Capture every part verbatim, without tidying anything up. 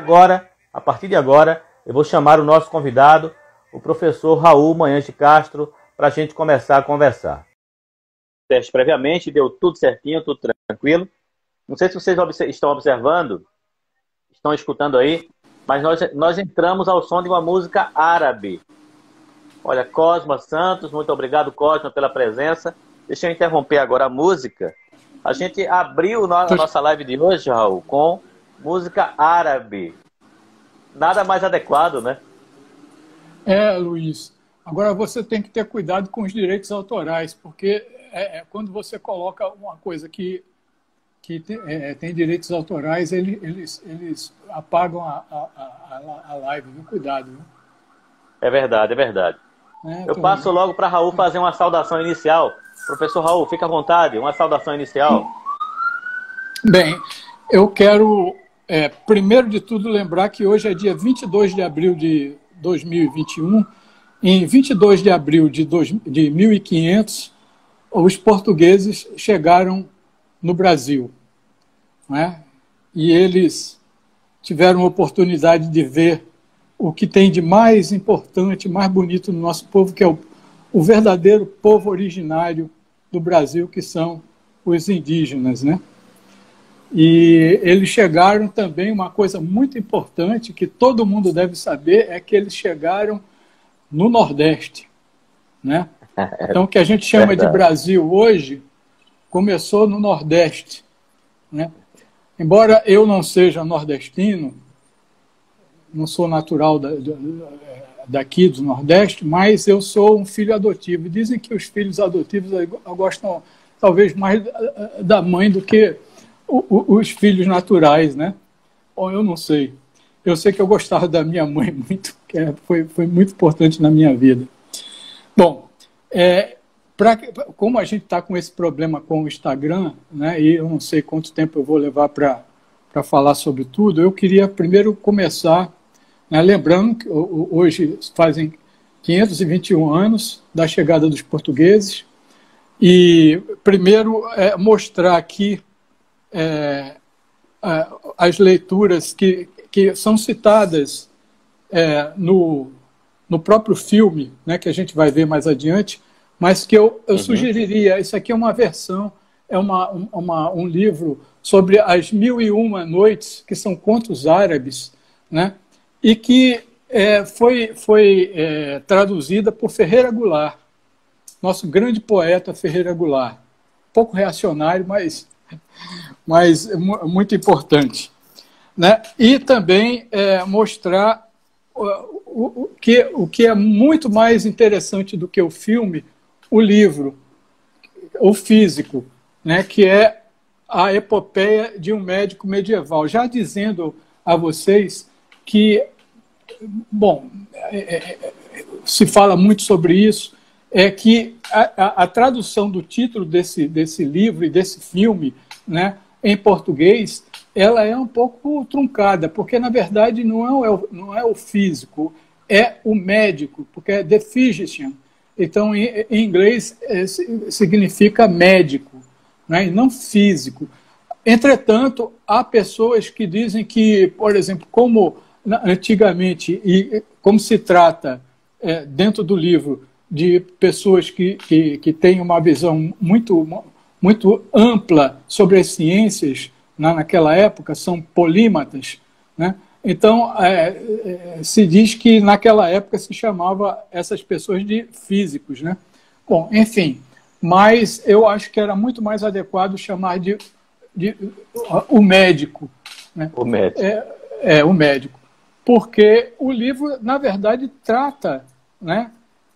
Agora, a partir de agora, eu vou chamar o nosso convidado, o professor Raul Manhães de Castro, para a gente começar a conversar. Teste previamente, deu tudo certinho, tudo tranquilo. Não sei se vocês estão observando, estão escutando aí, mas nós, nós entramos ao som de uma música árabe. Olha, Cosma Santos, muito obrigado, Cosma, pela presença. Deixa eu interromper agora a música. A gente abriu a nossa live de hoje, Raul, com música árabe. Nada mais adequado, né? É, Luiz. Agora você tem que ter cuidado com os direitos autorais, porque é, é, quando você coloca uma coisa que, que tem, é, tem direitos autorais, eles, eles, eles apagam a, a, a, a live, viu? Cuidado. Viu? É verdade, é verdade. É, eu passo vendo. logo para Raul fazer uma saudação inicial. Professor Raul, fica à vontade, uma saudação inicial. Bem, eu quero, é, primeiro de tudo, lembrar que hoje é dia vinte e dois de abril de dois mil e vinte e um. Em vinte e dois de abril de, dois, de mil e quinhentos, os portugueses chegaram no Brasil. Não é? E eles tiveram a oportunidade de ver o que tem de mais importante, mais bonito no nosso povo, que é o, o verdadeiro povo originário do Brasil, que são os indígenas, né? E eles chegaram também, uma coisa muito importante que todo mundo deve saber, é que eles chegaram no Nordeste, né? Então, o que a gente chama Verdade. de Brasil hoje, começou no Nordeste, né? Embora eu não seja nordestino, não sou natural da, daqui do Nordeste, mas eu sou um filho adotivo. Dizem que os filhos adotivos gostam talvez mais da mãe do que os filhos naturais, né? Bom, eu não sei. Eu sei que eu gostava da minha mãe muito, que foi, foi muito importante na minha vida. Bom, é, pra, como a gente está com esse problema com o Instagram, né, e eu não sei quanto tempo eu vou levar para falar sobre tudo, eu queria primeiro começar, né, lembrando que hoje fazem quinhentos e vinte e um anos da chegada dos portugueses, e primeiro é, mostrar aqui é, as leituras que, que são citadas é, no, no próprio filme, né, que a gente vai ver mais adiante, mas que eu, eu uhum. sugeriria, isso aqui é uma versão, é uma, uma, um livro sobre as Mil e Uma Noites, que são contos árabes, né, e que é, foi, foi é, traduzida por Ferreira Goulart, nosso grande poeta Ferreira Goulart. Pouco reacionário, mas, mas muito importante. Né? E também é, mostrar o, o, o, que, o que é muito mais interessante do que o filme, o livro, o físico, né? Que é a epopeia de um médico medieval. Já dizendo a vocês que, bom, é, é, se fala muito sobre isso, é que a, a, a tradução do título desse, desse livro e desse filme, né, em português, ela é um pouco truncada, porque, na verdade, não é o, não é o físico, é o médico, porque é the physician. Então, em, em inglês, é, significa médico, né, e não físico. Entretanto, há pessoas que dizem que, por exemplo, como antigamente, e como se trata é, dentro do livro de pessoas que, que, que têm uma visão muito, muito ampla sobre as ciências, na, naquela época, são polímatas, né? Então, é, é, se diz que naquela época se chamava essas pessoas de físicos, né? Bom, enfim, mas eu acho que era muito mais adequado chamar de, de o médico, né? O médico. É, é, o médico. Porque o livro, na verdade, trata, né,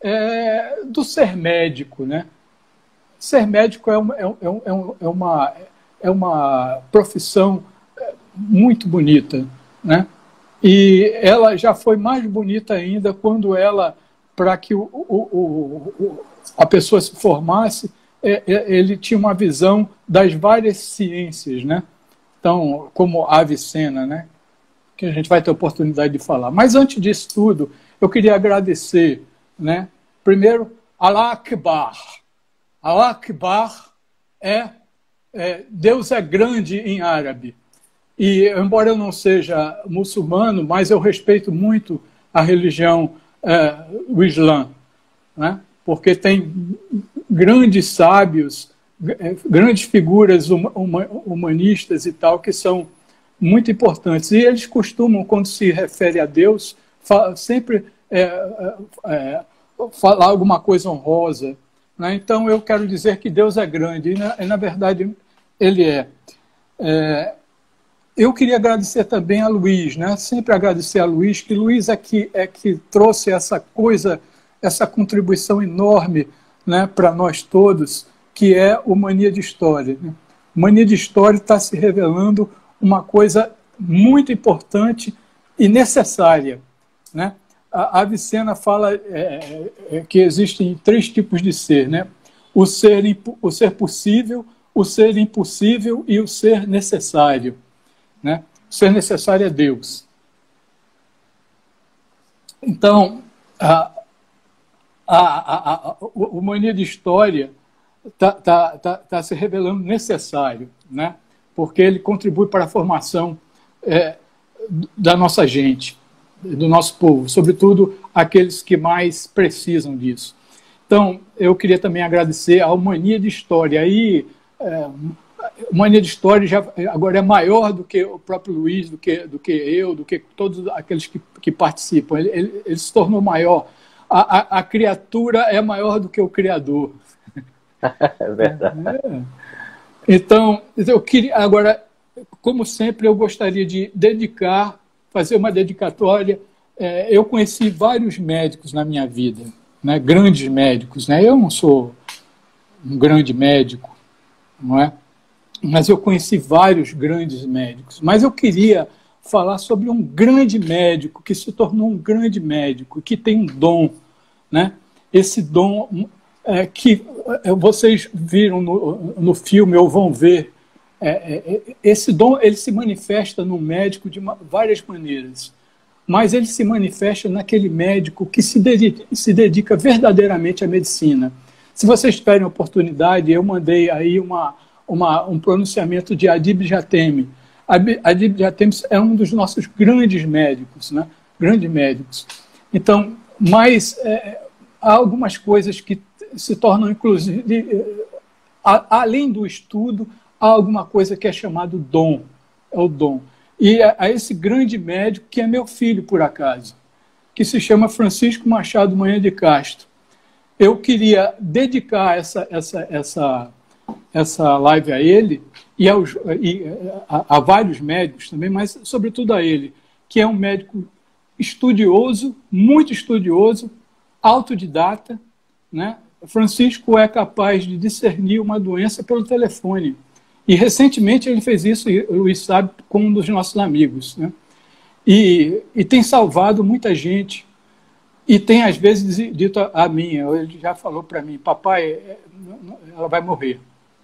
é, do ser médico, né? Ser médico é uma, é, é, é uma, é uma profissão muito bonita, né? E ela já foi mais bonita ainda quando ela, para que o, o, o, a pessoa se formasse, é, é, ele tinha uma visão das várias ciências, né? Então, como Avicena, né? Que a gente vai ter oportunidade de falar. Mas antes disso tudo, eu queria agradecer, né? Primeiro, Allah Akbar. Allah Akbar é, é Deus é grande em árabe. E, embora eu não seja muçulmano, mas eu respeito muito a religião, é, o Islã, né? Porque tem grandes sábios, grandes figuras humanistas e tal, que são muito importantes. E eles costumam, quando se refere a Deus, sempre é, é, falar alguma coisa honrosa, né? Então, eu quero dizer que Deus é grande, e, na, e, na verdade, Ele é. é. Eu queria agradecer também a Luiz, né? Sempre agradecer a Luiz, que Luiz é que, é que trouxe essa coisa, essa contribuição enorme, né, para nós todos, que é o Mania de História. Né? O Mania de História está se revelando uma coisa muito importante e necessária. Né? A Avicena fala é, é, que existem três tipos de ser, né? O ser, o ser possível, o ser impossível e o ser necessário. Né? O ser necessário é Deus. Então, a, a, a, a, o Mania de História está tá, tá, tá se revelando necessário, né? Porque ele contribui para a formação é, da nossa gente, do nosso povo, sobretudo aqueles que mais precisam disso. Então, eu queria também agradecer ao Mania de História. Aí, é, o Mania de História já, agora é maior do que o próprio Luiz, do que, do que eu, do que todos aqueles que, que participam. Ele, ele, ele se tornou maior. A, a, a criatura é maior do que o Criador. É verdade. É. Então, eu queria, agora, como sempre, eu gostaria de dedicar, fazer uma dedicatória. É, eu conheci vários médicos na minha vida, né, grandes médicos. Né? Eu não sou um grande médico, não é? Mas eu conheci vários grandes médicos. Mas eu queria falar sobre um grande médico que se tornou um grande médico, que tem um dom, né? Esse dom é, que vocês viram no, no filme ou vão ver. É, é, esse dom ele se manifesta no médico de uma, várias maneiras, mas ele se manifesta naquele médico que se dedica, se dedica verdadeiramente à medicina. Se vocês tiverem oportunidade, eu mandei aí uma Uma, um pronunciamento de Adib Jatemi. Adib Jatemi é um dos nossos grandes médicos, né? Grandes médicos. Então, mas é, há algumas coisas que se tornam, inclusive, a, além do estudo, há alguma coisa que é chamado dom, é o dom. E a, a esse grande médico, que é meu filho, por acaso, que se chama Francisco Machado Manhã de Castro. Eu queria dedicar essa... essa, essa essa live a ele e, aos, e a, a vários médicos também, mas sobretudo a ele, que é um médico estudioso, muito estudioso, autodidata, né? Francisco é capaz de discernir uma doença pelo telefone. E recentemente ele fez isso, o Luiz sabe, com um dos nossos amigos, né? E, e tem salvado muita gente. E tem, às vezes, dito a, a mim, ele já falou para mim, papai, ela vai morrer.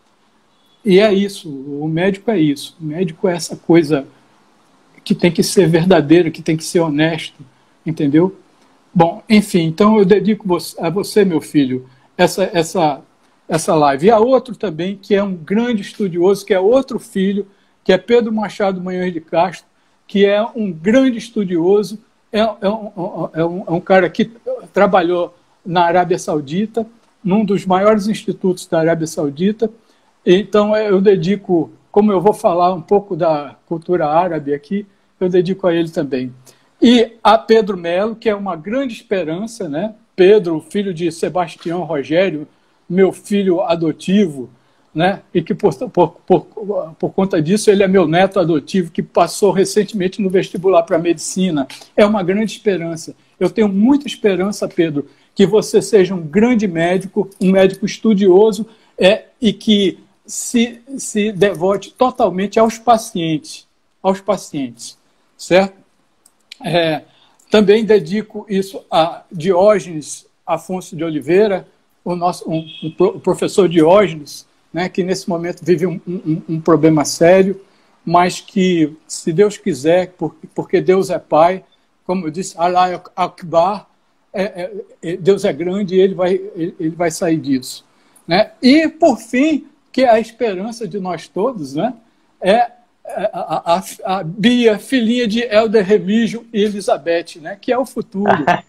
E é isso, o médico é isso. O médico é essa coisa que tem que ser verdadeira, que tem que ser honesto, entendeu? Bom, enfim, então eu dedico a você, meu filho, essa, essa, essa live. E a outro também, que é um grande estudioso, que é outro filho, que é Pedro Machado Manhães de Castro, que é um grande estudioso, é, é, um, é, um, é um cara que trabalhou na Arábia Saudita, num dos maiores institutos da Arábia Saudita. Então, eu dedico, como eu vou falar um pouco da cultura árabe aqui, eu dedico a ele também. E a Pedro Melo, que é uma grande esperança, né? Pedro, filho de Sebastião Rogério, meu filho adotivo, né? E que, por, por, por, por conta disso, ele é meu neto adotivo, que passou recentemente no vestibular para medicina. É uma grande esperança. Eu tenho muita esperança, Pedro, que você seja um grande médico, um médico estudioso, é, e que Se, se devote totalmente aos pacientes, aos pacientes, certo? É, também dedico isso a Diógenes Afonso de Oliveira, o nosso um, um, o professor Diógenes, né, que nesse momento vive um, um, um problema sério, mas que, se Deus quiser, porque, porque Deus é Pai, como eu disse, Allah Akbar, é, é, Deus é grande e ele vai, ele, ele vai sair disso. Né? E, por fim, que a esperança de nós todos, né, é a, a, a Bia, filhinha de Helder Remígio e Elizabeth, né? Que é o futuro.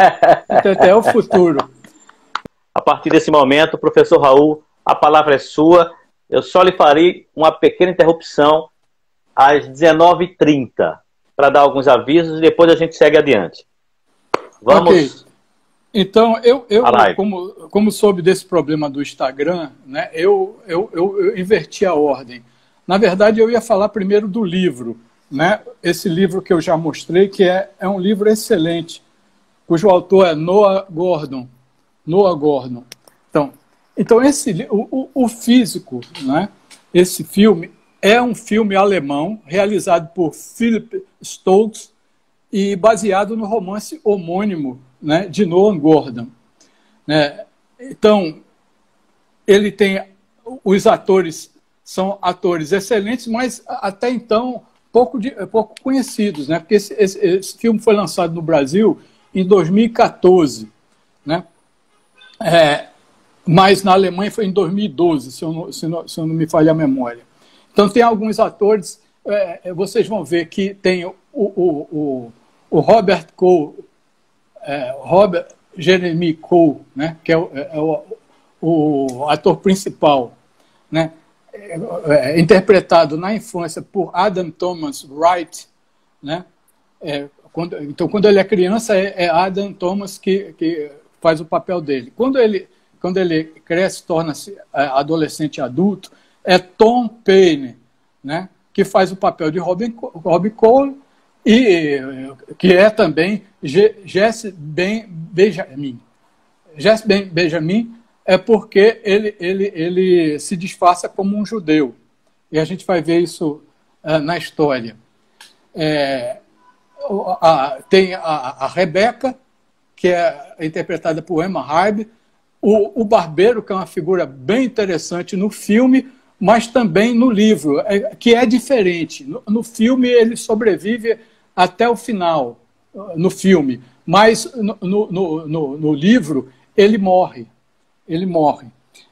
Até é o futuro. A partir desse momento, professor Raul, a palavra é sua. Eu só lhe farei uma pequena interrupção às dezenove e trinta para dar alguns avisos e depois a gente segue adiante. Vamos. Okay. Então, eu, eu como, como soube desse problema do Instagram, né, eu, eu, eu, eu inverti a ordem. Na verdade, eu ia falar primeiro do livro, né, esse livro que eu já mostrei, que é, é um livro excelente, cujo autor é Noah Gordon. Noah Gordon. Então, então esse, o, o Físico, né, esse filme, é um filme alemão realizado por Philip Stokes e baseado no romance homônimo, né, de Noah Gordon. Né? Então, ele tem... Os atores são atores excelentes, mas até então pouco, de, pouco conhecidos, né? Porque esse, esse, esse filme foi lançado no Brasil em dois mil e quatorze, né? É, mas na Alemanha foi em dois mil e doze, se eu não, se não, se eu não me falha a memória. Então, tem alguns atores, é, vocês vão ver que tem o, o, o, o Robert Cole, é, Robert Jeremy Cole, né, que é, o, é o, o ator principal, né, é, é, interpretado na infância por Adam Thomas Wright, né, é, quando, então, quando ele é criança, é, é Adam Thomas que, que faz o papel dele. Quando ele, quando ele cresce, torna-se adolescente adulto, é Tom Paine, né, que faz o papel de Robin, Robin Cole, e que é também Jesse Ben Benjamin. Jesse Ben Benjamin é porque ele, ele, ele se disfarça como um judeu. E a gente vai ver isso uh, na história. É, a, tem a, a Rebecca, que é interpretada por Emma Hybe, o, o Barbeiro, que é uma figura bem interessante no filme, mas também no livro, é, que é diferente. No, no filme ele sobrevive até o final, no filme, mas no, no, no, no livro ele morre, ele morre.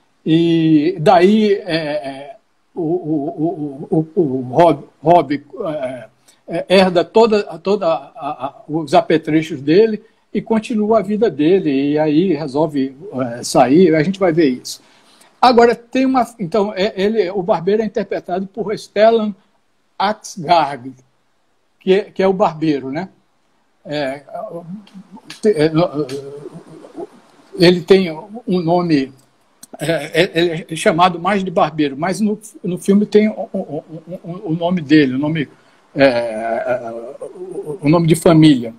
E daí é, é, o, o, o, o, o Rob, Rob é, é, herda toda, toda a, a, os apetrechos dele e continua a vida dele, e aí resolve é, sair, a gente vai ver isso. Agora, tem uma... Então, é, ele, o Barbeiro é interpretado por Stellan Skarsgård, que é, que é o Barbeiro, né? É, ele tem um nome... É, ele é chamado mais de Barbeiro, mas no, no filme tem o, o, o, o nome dele, o nome, é, o nome de família.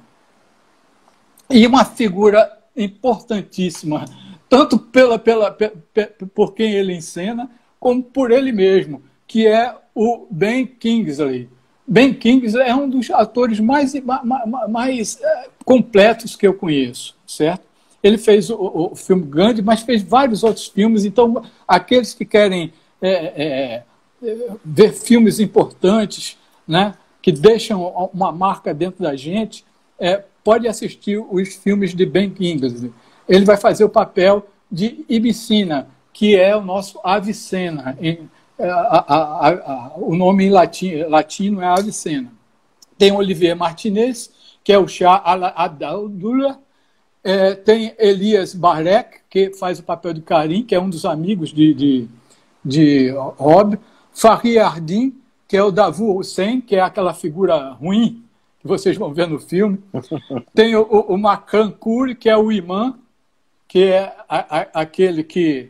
E uma figura importantíssima, tanto pela, pela, pela, por quem ele encena, como por ele mesmo, que é o Ben Kingsley. Ben Kingsley é um dos atores mais, mais, mais completos que eu conheço, certo? Ele fez o, o filme Gandhi, mas fez vários outros filmes, então aqueles que querem é, é, ver filmes importantes, né, que deixam uma marca dentro da gente, é, pode assistir os filmes de Ben Kingsley. Ele vai fazer o papel de Ibicina, que é o nosso Avicena. Em, a, a, a, a, o nome em latim, latino é Avicena. Tem Olivier Martinez, que é o Shah Adaldula. É, tem Elias Barek, que faz o papel de Karim, que é um dos amigos de, de, de Rob. Fahri Ardin, que é o Davor Hussein, que é aquela figura ruim que vocês vão ver no filme. Tem o, o, o Makram Kuri, que é o imã, que é a, a, aquele que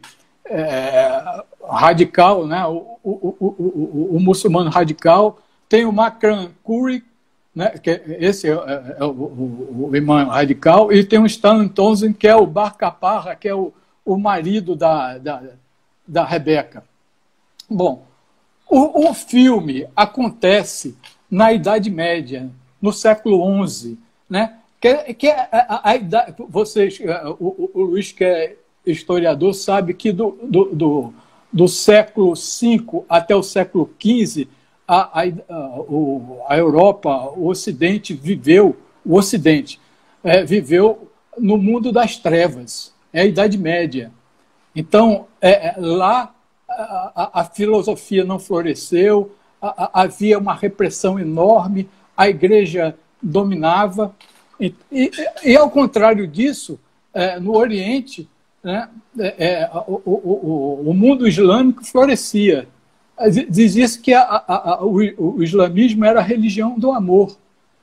é radical, né? o, o, o, o, o muçulmano radical. Tem o Makram Kuri, né? Que esse é, é, é o, o, o imã radical, e tem o Stanley Townsend, que é o Bar Kappara, que é o, o marido da, da, da Rebeca. Bom, o, o filme acontece na Idade Média, no século onze, né? Que, que a, a, a idade, vocês, o, o Luiz, que é historiador, sabe que do, do, do, do século cinco até o século quinze, a, a, a Europa, o Ocidente viveu, o Ocidente é, viveu no mundo das trevas, é a Idade Média. Então, é, lá a, a, a filosofia não floresceu, a, a, havia uma repressão enorme, a igreja dominava, e, e, e ao contrário disso, é, no Oriente, né, é, o, o, o mundo islâmico florescia. Dizia-se que a, a, a, o, o islamismo era a religião do amor,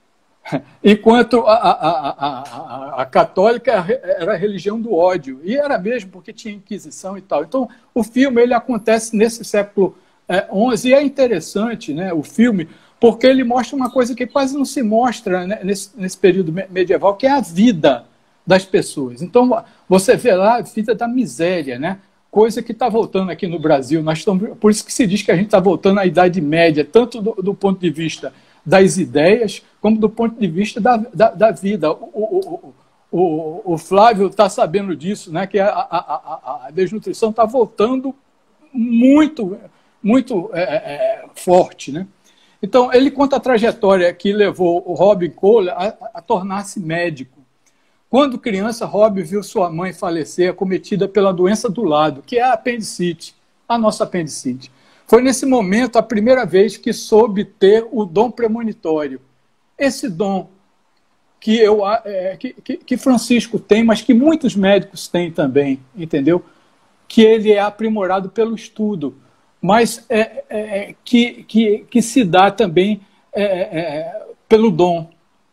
enquanto a, a, a, a, a católica era a religião do ódio. E era mesmo, porque tinha Inquisição e tal. Então, o filme ele acontece nesse século onze, e é interessante, né, o filme, porque ele mostra uma coisa que quase não se mostra, né, nesse, nesse período medieval, que é a vida das pessoas. Então, você vê lá a vida da miséria, né? Coisa que está voltando aqui no Brasil. Nós estamos, por isso que se diz que a gente está voltando à Idade Média, tanto do, do ponto de vista das ideias, como do ponto de vista da, da, da vida. O, o, o, o Flávio está sabendo disso, né? Que a, a, a, a desnutrição está voltando muito, muito é, é, forte, né? Então, ele conta a trajetória que levou o Robin Cole a, a tornar-se médico. Quando criança, Rob viu sua mãe falecer acometida pela doença do lado, que é a apendicite, a nossa apendicite. Foi nesse momento a primeira vez que soube ter o dom premonitório. Esse dom que, eu, é, que, que Francisco tem, mas que muitos médicos têm também, entendeu? Que ele é aprimorado pelo estudo, mas é, é, que, que, que se dá também é, é, pelo dom.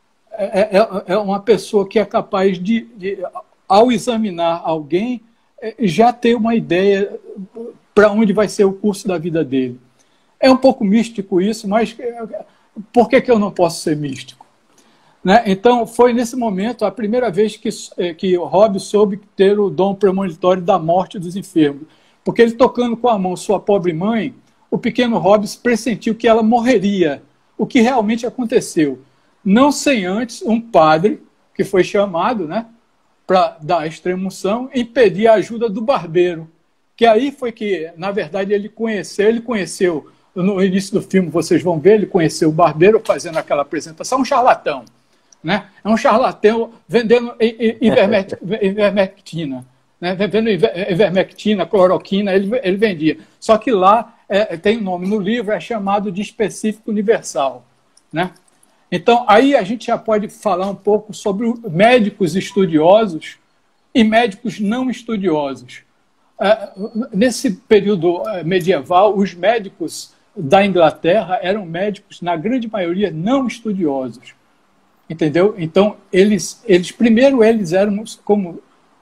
É, é uma pessoa que é capaz de, de ao examinar alguém, já ter uma ideia para onde vai ser o curso da vida dele. É um pouco místico isso, mas por que, que eu não posso ser místico? Né? Então, foi nesse momento a primeira vez que, que o Rob soube ter o dom premonitório da morte dos enfermos. Porque ele, tocando com a mão sua pobre mãe, o pequeno Rob pressentiu que ela morreria, o que realmente aconteceu. Não sem antes um padre, que foi chamado, né, para dar a extrema-unção, impedir a ajuda do barbeiro. Que aí foi que, na verdade, ele conheceu, ele conheceu, no início do filme, vocês vão ver, ele conheceu o barbeiro fazendo aquela apresentação, um charlatão. Né? É um charlatão vendendo ivermectina. Né? Vendendo ivermectina, cloroquina, ele, ele vendia. Só que lá é, tem um nome no livro, é chamado de específico universal. Né? Então, aí a gente já pode falar um pouco sobre médicos estudiosos e médicos não estudiosos. Nesse período medieval, os médicos da Inglaterra eram médicos, na grande maioria, não estudiosos. Entendeu? Então, eles, eles primeiro, eles eram, como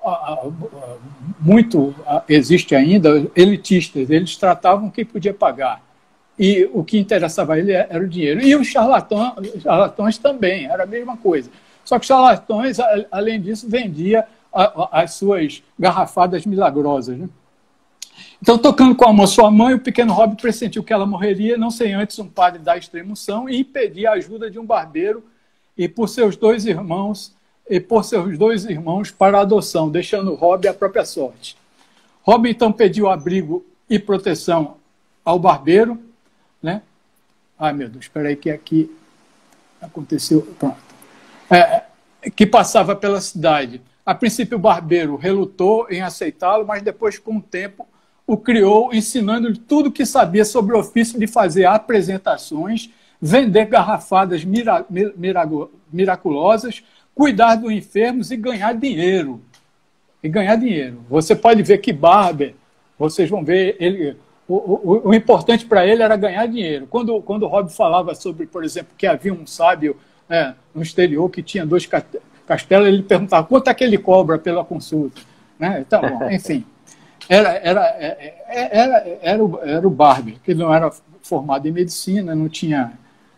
muito existe ainda, elitistas. Eles tratavam quem podia pagar. E o que interessava a ele era o dinheiro. E os charlatões, charlatões também, era a mesma coisa. Só que os charlatões, além disso, vendia as suas garrafadas milagrosas. Né? Então, tocando com a mão sua mãe, o pequeno Rob pressentiu que ela morreria, não sem antes um padre dar a extrema-unção e impedir a ajuda de um barbeiro e por seus dois irmãos, e por seus dois irmãos para a adoção, deixando Rob à própria sorte. Rob, então, pediu abrigo e proteção ao barbeiro, né? Ai, meu Deus, espera aí que aqui aconteceu. Pronto. É, que passava pela cidade. A princípio, o barbeiro relutou em aceitá-lo, mas depois, com o tempo, o criou, ensinando-lhe tudo o que sabia sobre o ofício de fazer apresentações, vender garrafadas mira, mira, miraculosas, cuidar dos enfermos e ganhar dinheiro. E ganhar dinheiro. Você pode ver que Barber, vocês vão ver, ele... O, o, o importante para ele era ganhar dinheiro. Quando, quando o Rob falava sobre, por exemplo, que havia um sábio é, no exterior que tinha dois castelos, ele perguntava quanto é que ele cobra pela consulta. Né? Então, bom, enfim, era, era, era, era, era, o, era o Barber, que não era formado em medicina, não tinha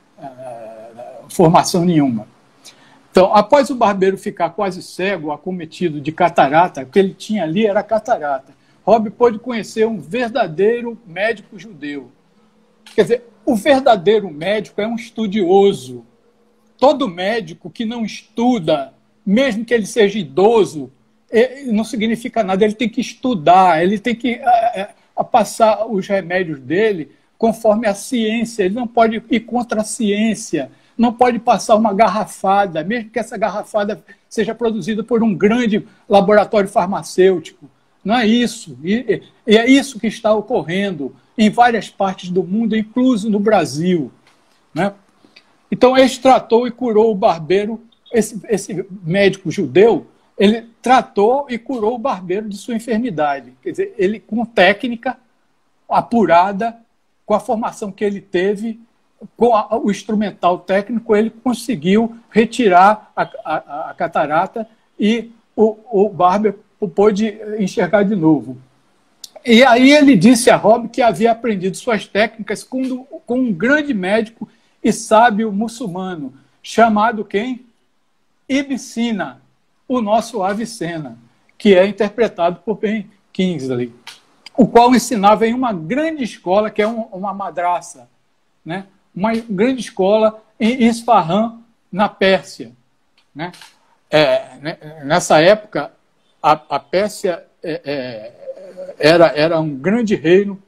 uh, formação nenhuma. Então, após o barbeiro ficar quase cego, acometido de catarata, o que ele tinha ali era catarata. Rob pôde conhecer um verdadeiro médico judeu. Quer dizer, o verdadeiro médico é um estudioso. Todo médico que não estuda, mesmo que ele seja idoso, não significa nada. Ele tem que estudar, ele tem que é, é, passar os remédios dele conforme a ciência. Ele não pode ir contra a ciência, não pode passar uma garrafada, mesmo que essa garrafada seja produzida por um grande laboratório farmacêutico. Não é isso. E, e é isso que está ocorrendo. em várias partes do mundo, incluso no Brasil, né? Então, ele tratou e curou o barbeiro, esse, esse médico judeu, ele tratou e curou o barbeiro de sua enfermidade. Quer dizer, ele, com técnica apurada, com a formação que ele teve, com a, o instrumental técnico, ele conseguiu retirar a, a, a catarata e o, o barbeiro pôde enxergar de novo. E aí ele disse a Rob que havia aprendido suas técnicas com, com um grande médico e sábio muçulmano, chamado quem? Ibn Sina, o nosso Avicena, que é interpretado por Ben Kingsley, o qual ensinava em uma grande escola, que é um, uma madraça, né? Uma grande escola em Isfahan, na Pérsia, né? É, nessa época, a, a Pérsia é, é, era, era um grande reino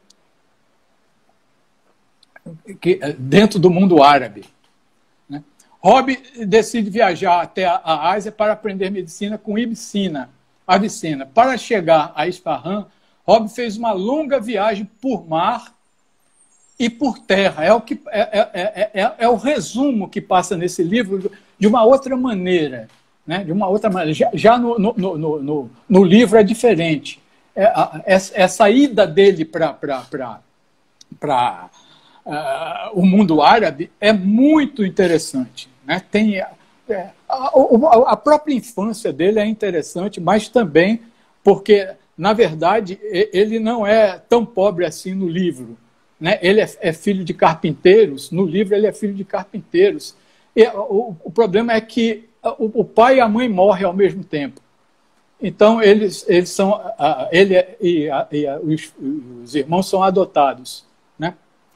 que, dentro do mundo árabe, né? Rob decide viajar até a, a Ásia para aprender medicina com Ibn Sina, Avicena. Para chegar a Isfahan, Rob fez uma longa viagem por mar e por terra. É o, que, é, é, é, é o resumo que passa nesse livro de uma outra maneira, né? De uma outra maneira. Já, já no, no, no, no, no livro é diferente. É, a, essa ida dele para uh, o mundo árabe é muito interessante, né? Tem, é, a, a própria infância dele é interessante, mas também porque, na verdade, ele não é tão pobre assim no livro, né? Ele é, é filho de carpinteiros, no livro ele é filho de carpinteiros. E, o, o problema é que o, o pai e a mãe morrem ao mesmo tempo. Então, eles, eles são, ele e, a, e a, os, os irmãos são adotados, né?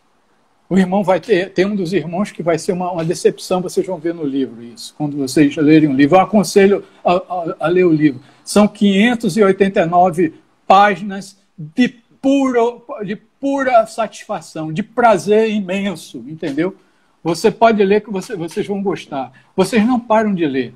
O irmão vai ter, tem um dos irmãos que vai ser uma, uma decepção, vocês vão ver no livro isso, quando vocês lerem o livro. Eu aconselho a, a, a ler o livro. São quinhentas e oitenta e nove páginas de, puro, de pura satisfação, de prazer imenso, entendeu? Você pode ler que você, vocês vão gostar. Vocês não param de ler.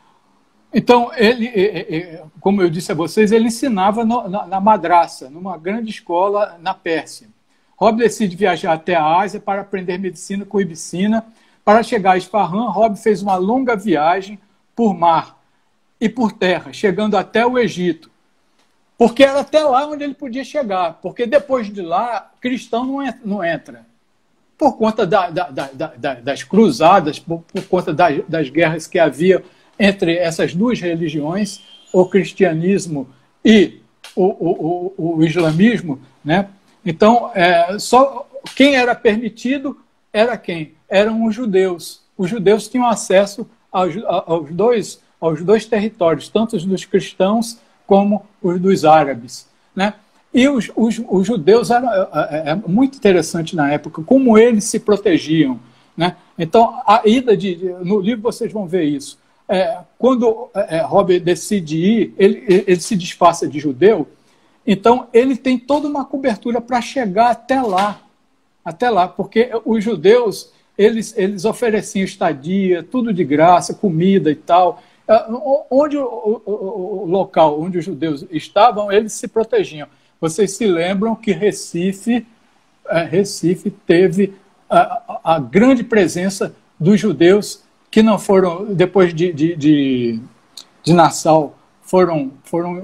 Então, ele, como eu disse a vocês, ele ensinava no, na, na madraça, numa grande escola na Pérsia. Rob decide viajar até a Ásia para aprender medicina com Ibn Sina. Para chegar a Isfahan, Rob fez uma longa viagem por mar e por terra, chegando até o Egito. Porque era até lá onde ele podia chegar, porque depois de lá, cristão não entra. Por conta da, da, da, da, das cruzadas, por, por conta das, das guerras que havia entre essas duas religiões, o cristianismo e o, o, o, o islamismo, né? Então, é, só quem era permitido era quem? Eram os judeus. Os judeus tinham acesso aos, aos, dois, aos dois territórios, tanto os dos cristãos como os dos árabes, né? E os, os, os judeus eram é, é muito interessante na época, como eles se protegiam, né? Então, a ida de, de no livro vocês vão ver isso. É, quando é, Rob decide ir, ele, ele se disfarça de judeu, então ele tem toda uma cobertura para chegar até lá, até lá, porque os judeus eles, eles ofereciam estadia, tudo de graça, comida e tal. Onde o, o, o local onde os judeus estavam, eles se protegiam. Vocês se lembram que Recife, é, Recife teve a, a grande presença dos judeus que não foram, depois de, de, de, de Nassau, foram, foram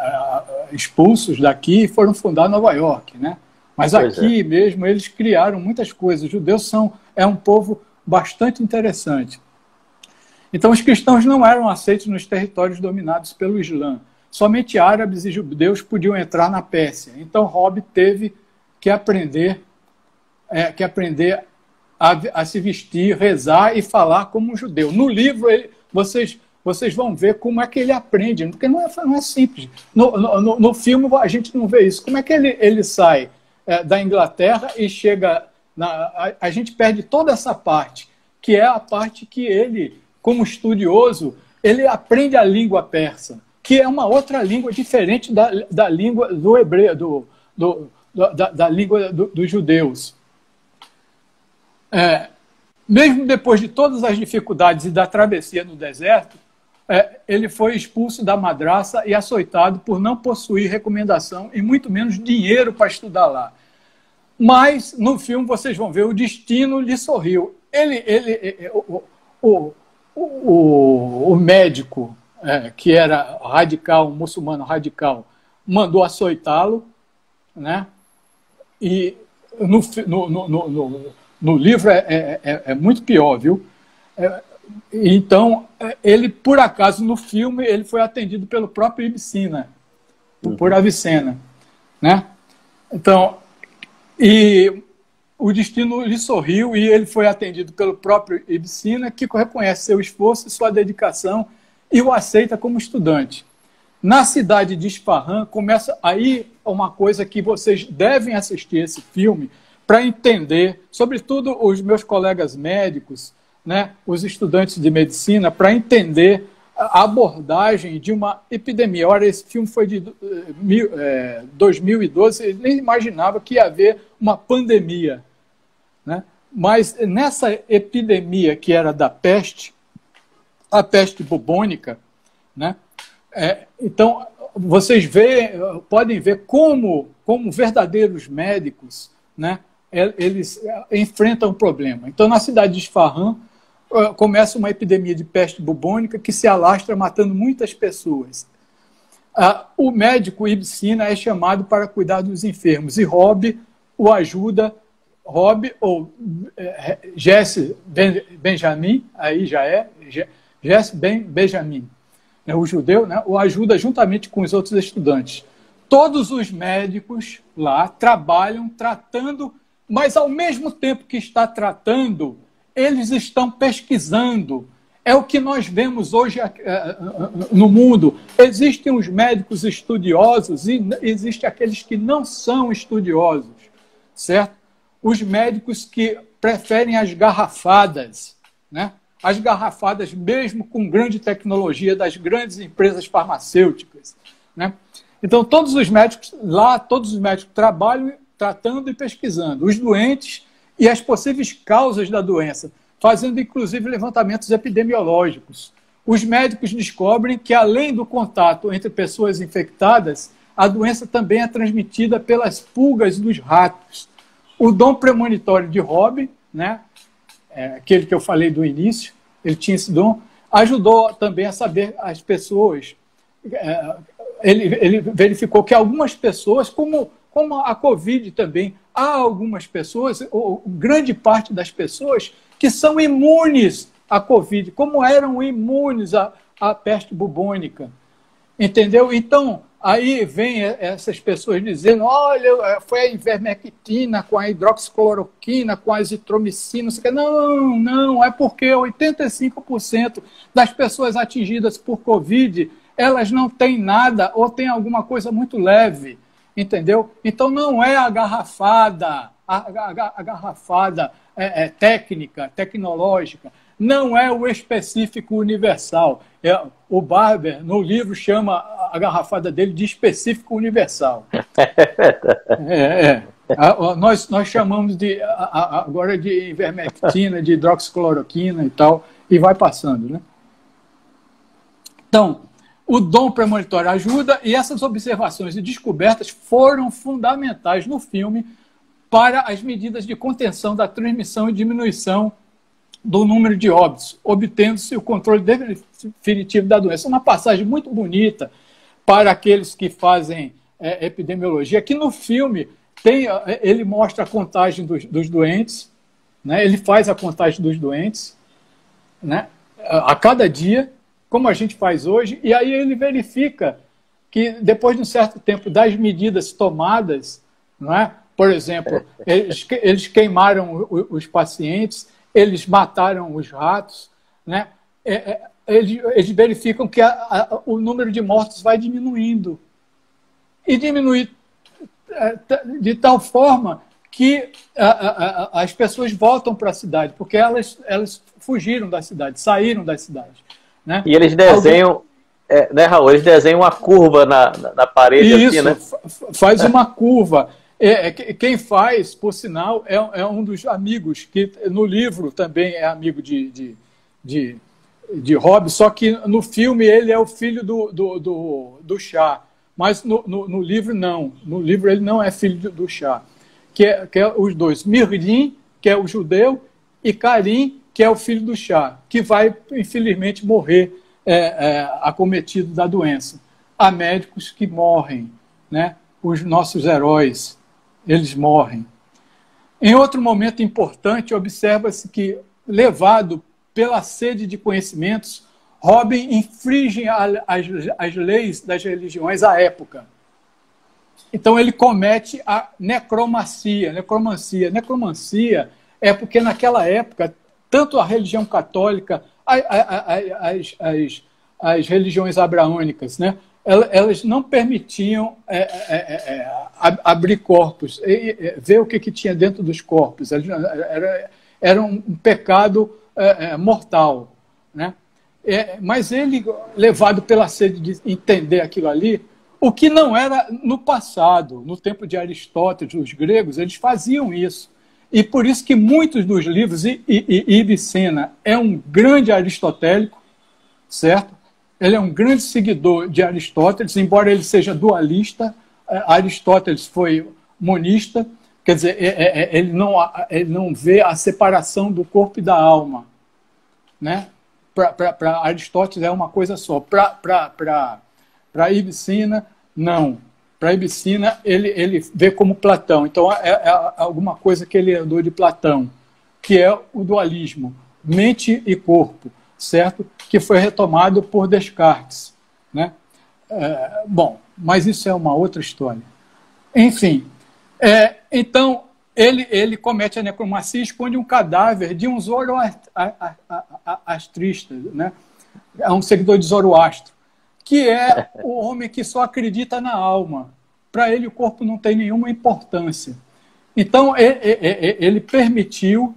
uh, expulsos daqui e foram fundar Nova York, né? Mas pois aqui é. mesmo eles criaram muitas coisas. Os judeus são, é um povo bastante interessante. Então os cristãos não eram aceitos nos territórios dominados pelo Islã. Somente árabes e judeus podiam entrar na Pérsia. Então Rob teve que aprender, é, que aprender a, a se vestir, rezar e falar como um judeu. No livro, ele, vocês, vocês vão ver como é que ele aprende, porque não é, não é simples. No, no, no filme, a gente não vê isso. Como é que ele, ele sai é, da Inglaterra e chega... Na, a, a gente perde toda essa parte, que é a parte que ele, como estudioso, ele aprende a língua persa, que é uma outra língua diferente da, da língua do hebreu, do, do, da, da língua do, dos judeus. É, mesmo depois de todas as dificuldades e da travessia no deserto, é, ele foi expulso da madraça e açoitado por não possuir recomendação e muito menos dinheiro para estudar lá. Mas, no filme, vocês vão ver, o destino lhe sorriu. Ele, ele, o, o, o, o médico, é, que era radical, um muçulmano radical, mandou açoitá-lo, né? E no, no, no, no, no livro é, é, é muito pior, viu? É, então, ele, por acaso, no filme, ele foi atendido pelo próprio Ibn Sina, por Avicena, né? Então, e o destino lhe sorriu e ele foi atendido pelo próprio Ibn Sina, que reconhece seu esforço e sua dedicação e o aceita como estudante. Na cidade de Isfahan, começa aí uma coisa que vocês devem assistir esse filme para entender, sobretudo os meus colegas médicos, né, os estudantes de medicina, para entender a abordagem de uma epidemia. Ora, esse filme foi de é, dois mil e doze, ele nem imaginava que ia haver uma pandemia, né? Mas nessa epidemia que era da peste, a peste bubônica, né? É, então, vocês vê, podem ver como, como verdadeiros médicos, né, eles enfrentam o problema. Então, na cidade de Isfahan, começa uma epidemia de peste bubônica que se alastra, matando muitas pessoas. O médico Ibn Sina é chamado para cuidar dos enfermos, e Rob o ajuda, Rob, ou Jesse ben, Benjamin, aí já é, Jesse Ben Benjamin, né, o judeu, né, o ajuda juntamente com os outros estudantes. Todos os médicos lá trabalham tratando, mas ao mesmo tempo que está tratando, eles estão pesquisando. É o que nós vemos hoje no mundo. Existem os médicos estudiosos e existem aqueles que não são estudiosos, certo? Os médicos que preferem as garrafadas, né? As garrafadas mesmo com grande tecnologia das grandes empresas farmacêuticas, né? Então, todos os médicos lá, todos os médicos trabalham tratando e pesquisando os doentes e as possíveis causas da doença, fazendo inclusive levantamentos epidemiológicos. Os médicos descobrem que, além do contato entre pessoas infectadas, a doença também é transmitida pelas pulgas dos ratos. O dom premonitório de Rob, né, é, aquele que eu falei do início, ele tinha esse dom, ajudou também a saber as pessoas. É, ele, ele verificou que algumas pessoas, como, como a Covid também, há algumas pessoas, ou grande parte das pessoas, que são imunes à Covid, como eram imunes à, à peste bubônica. Entendeu? Então, aí vem essas pessoas dizendo, olha, foi a ivermectina com a hidroxicloroquina, com a azitromicina, não sei o que. Não, não, é porque oitenta e cinco por cento das pessoas atingidas por Covid, elas não têm nada ou têm alguma coisa muito leve. Entendeu? Então não é a garrafada, a, a, a garrafada é, é, técnica, tecnológica, não é o específico universal. É, o Barber, no livro, chama a garrafada dele de específico universal. É, é. A, a, nós, nós chamamos de, a, a, agora de ivermectina, de hidroxicloroquina e tal, e vai passando, né? Então, o dom premonitório ajuda, e essas observações e descobertas foram fundamentais no filme para as medidas de contenção da transmissão e diminuição do número de óbitos, obtendo-se o controle definitivo da doença. Uma passagem muito bonita para aqueles que fazem é, epidemiologia, que no filme tem, ele mostra a contagem dos, dos doentes, né? Ele faz a contagem dos doentes, né? A cada dia, como a gente faz hoje, e aí ele verifica que, depois de um certo tempo das medidas tomadas, não é? Por exemplo, eles, eles queimaram os pacientes, eles mataram os ratos, né? Eles, eles verificam que a, a, o número de mortos vai diminuindo. E diminui de tal forma que a, a, as pessoas voltam para a cidade, porque elas, elas fugiram da cidade, saíram da cidade. Né? E eles desenham, Alguém... é, né, Raul? Eles desenham uma curva na, na, na parede. Isso, assim, né? Faz uma curva. É, quem faz, por sinal, é, é um dos amigos, que no livro também é amigo de, de, de, de Rob, só que no filme ele é o filho do, do, do, do Shah, mas no, no, no livro não. No livro ele não é filho do, do Shah. que é, que é os dois, Mirdim, que é o judeu, e Karim, que é o filho do Shah, que vai, infelizmente, morrer é, é, acometido da doença. Há médicos que morrem, né? Os nossos heróis, eles morrem. Em outro momento importante, observa-se que, levado pela sede de conhecimentos, Robin infringe as, as leis das religiões à época. Então, ele comete a necromancia. Necromancia, necromancia é porque, naquela época, tanto a religião católica, a, a, a, as, as, as religiões abraônicas, né, elas não permitiam é, é, é, abrir corpos, ver o que, que tinha dentro dos corpos. Era, era um pecado é, é, mortal, né? É, mas ele, levado pela sede de entender aquilo ali, o que não era no passado, no tempo de Aristóteles, os gregos, eles faziam isso. E por isso que muitos dos livros, e, e, e Ibn Sina é um grande aristotélico, certo? Ele é um grande seguidor de Aristóteles, embora ele seja dualista. Aristóteles foi monista, quer dizer, ele não, ele não vê a separação do corpo e da alma, né? Para Aristóteles é uma coisa só. Para Ibn Sina, não. Para Ibn Sina, ele, ele vê como Platão. Então, é, é alguma coisa que ele herdou de Platão, que é o dualismo, mente e corpo, certo? Que foi retomado por Descartes, né? É, bom, mas isso é uma outra história. Enfim, é, então, ele, ele comete a necromancia e esconde um cadáver de um zoroastrista, né? É um seguidor de Zoroastro, que é o homem que só acredita na alma. Para ele, o corpo não tem nenhuma importância. Então, ele, ele permitiu,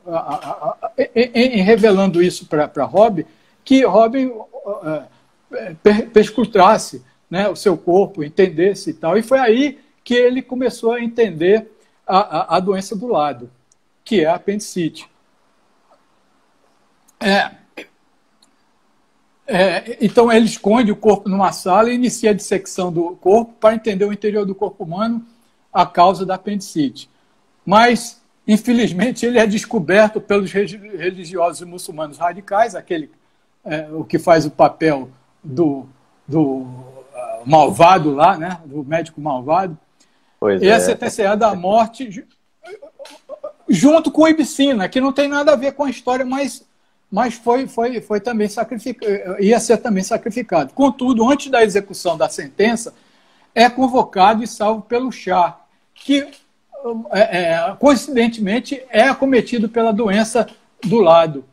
em revelando isso para Robin, que Robin perscrutasse, né, o seu corpo, entendesse e tal. E foi aí que ele começou a entender a, a, a doença do lado, que é a apendicite. É... É, então, ele esconde o corpo numa sala e inicia a dissecção do corpo para entender o interior do corpo humano, a causa da apendicite. Mas, infelizmente, ele é descoberto pelos religiosos muçulmanos radicais, aquele é, o que faz o papel do, do uh, malvado lá, né, do médico malvado. Pois e é sentenciado à morte junto com Ibn Sina, que não tem nada a ver com a história, mas... mas foi, foi, foi também sacrificado, ia ser também sacrificado. Contudo, antes da execução da sentença, é convocado e salvo pelo Shah, que, é, coincidentemente, é acometido pela doença do lado.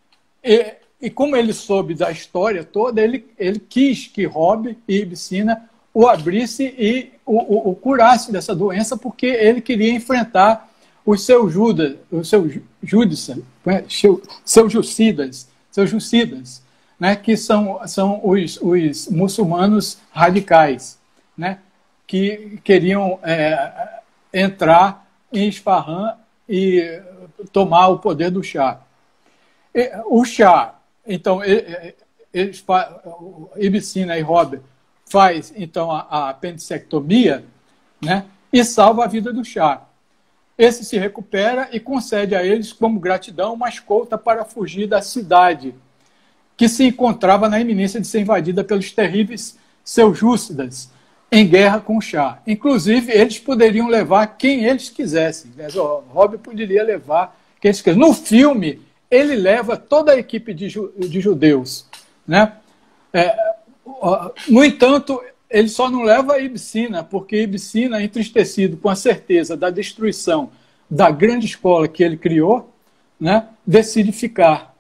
E, e como ele soube da história toda, ele, ele quis que Robin e Ibn Sina o abrisse e o, o, o curasse dessa doença, porque ele queria enfrentar os seus Judas, os seus Judiça, seus Jucidas, seus Jucidas, né, que são, são os, os muçulmanos radicais, né, que queriam é, entrar em Isfahan e tomar o poder do Shah. E, o Shah, então, eles, Ibn Sina e Robin faz então a, a apendicectomia, né, e salva a vida do Shah. Esse se recupera e concede a eles, como gratidão, uma escolta para fugir da cidade, que se encontrava na iminência de ser invadida pelos terríveis seljúcidas, em guerra com o Shah. Inclusive, eles poderiam levar quem eles quisessem. O Robin poderia levar quem eles quisessem. No filme, ele leva toda a equipe de, ju de judeus, né? É, no entanto, ele só não leva Ibn Sina, porque Ibn Sina, entristecido com a certeza da destruição da grande escola que ele criou, né, decide ficar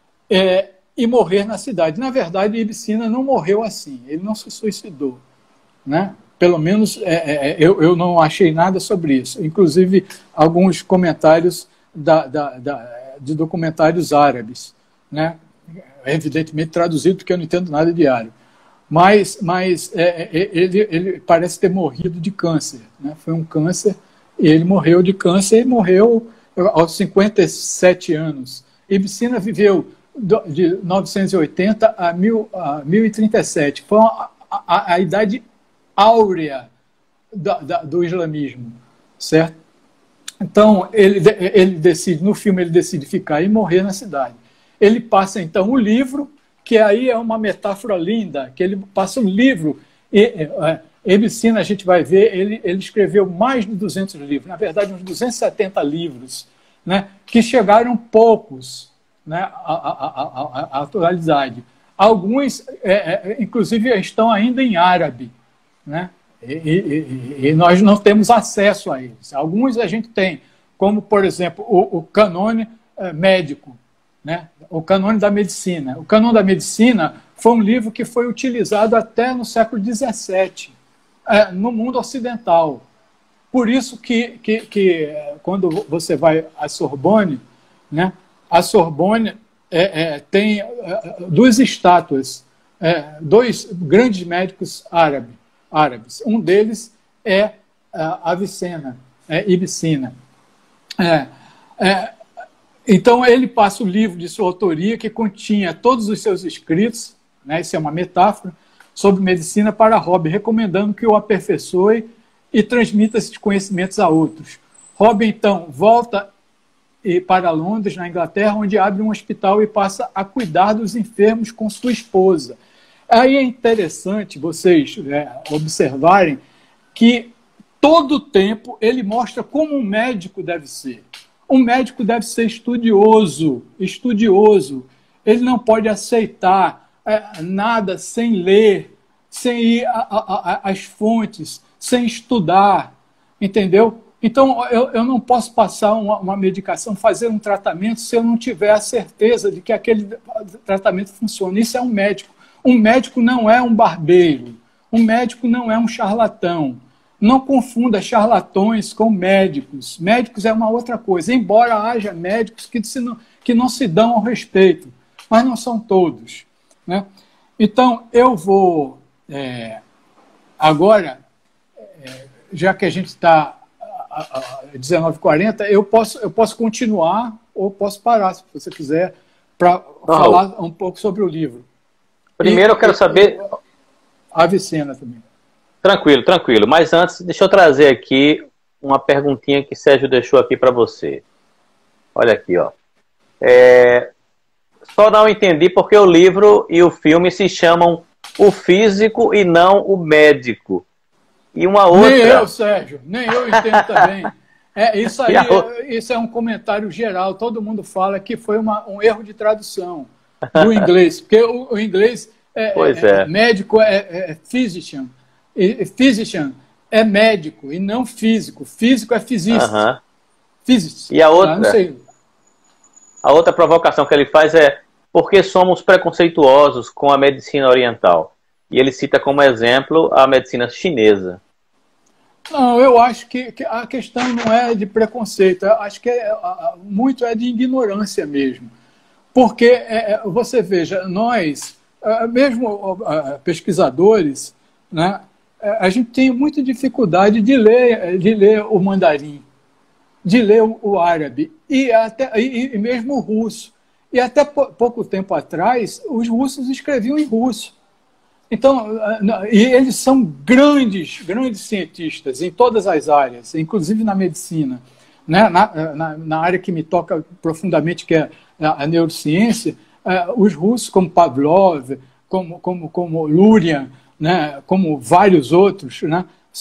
é, e morrer na cidade. Na verdade, Ibn Sina não morreu assim, ele não se suicidou, né? Pelo menos é, é, eu, eu não achei nada sobre isso. Inclusive, alguns comentários da, da, da, de documentários árabes, né? Evidentemente traduzido, porque eu não entendo nada de árabe. Mas, mas é, ele, ele parece ter morrido de câncer, né? Foi um câncer, e ele morreu de câncer e morreu aos cinquenta e sete anos. Ibn Sina viveu de novecentos e oitenta a mil e trinta e sete. Foi a, a, a idade áurea da, da, do islamismo, certo? Então, ele, ele decide, no filme, ele decide ficar e morrer na cidade. Ele passa, então, o livro, que aí é uma metáfora linda, que ele passa um livro, e, é, Ibsen, a gente vai ver, ele, ele escreveu mais de duzentos livros, na verdade, uns duzentos e setenta livros, né, que chegaram poucos, né, à, à, à atualidade. Alguns, é, é, inclusive, estão ainda em árabe, né? E, e, e nós não temos acesso a eles. Alguns a gente tem, como, por exemplo, o, o canone é, médico, né? O canone da medicina. O canone da medicina foi um livro que foi utilizado até no século dezessete, é, no mundo ocidental. Por isso que, que, que quando você vai à Sorbonne, né, a Sorbonne é, é, tem é, duas estátuas, é, dois grandes médicos árabes. árabes. Um deles é a Avicena, é Ibicina. É, é, então, ele passa o livro de sua autoria, que continha todos os seus escritos, né, isso é uma metáfora, sobre medicina para Hobbes, recomendando que o aperfeiçoe e transmita esses conhecimentos a outros. Hobbes, então, volta para Londres, na Inglaterra, onde abre um hospital e passa a cuidar dos enfermos com sua esposa. Aí é interessante vocês é, observarem que todo o tempo ele mostra como um médico deve ser. Um médico deve ser estudioso, estudioso. Ele não pode aceitar é, nada sem ler, sem ir às fontes, sem estudar, entendeu? Então, eu, eu não posso passar uma, uma medicação, fazer um tratamento, se eu não tiver a certeza de que aquele tratamento funciona. Isso é um médico. Um médico não é um barbeiro. Um médico não é um charlatão. Não confunda charlatões com médicos. Médicos é uma outra coisa, embora haja médicos que, se não, que não se dão ao respeito, mas não são todos, né? Então, eu vou, é, agora, é, já que a gente está a dezenove e quarenta, eu posso, eu posso continuar ou posso parar, se você quiser, para falar um pouco sobre o livro. Primeiro e, eu quero saber... A Avicena também. Tranquilo, tranquilo. Mas antes, deixa eu trazer aqui uma perguntinha que Sérgio deixou aqui para você. Olha aqui, ó. É... Só não entendi porque o livro e o filme se chamam O Físico e não o Médico. E uma outra... Nem eu, Sérgio, nem eu entendo também. É, isso aí, isso é um comentário geral. Todo mundo fala que foi uma, um erro de tradução do inglês, porque o, o inglês é, pois é, é. médico é, é physician, e physician é médico e não físico. Físico é physicist. Uh-huh. Physicist. E a outra, ah, não sei. a outra provocação que ele faz é porque somos preconceituosos com a medicina oriental. E ele cita como exemplo a medicina chinesa. Não, eu acho que, que a questão não é de preconceito, eu acho que é, muito é de ignorância mesmo. Porque, é, você veja, nós, mesmo pesquisadores, né, a gente tem muita dificuldade de ler, de ler o mandarim, de ler o árabe, e, até, e, e mesmo o russo. E até pouco tempo atrás, os russos escreviam em russo. Então, e eles são grandes, grandes cientistas em todas as áreas, inclusive na medicina, né? na, na, na área que me toca profundamente, que é a neurociência. Os russos, como Pavlov, como, como, como Luria, né? Como vários outros, né?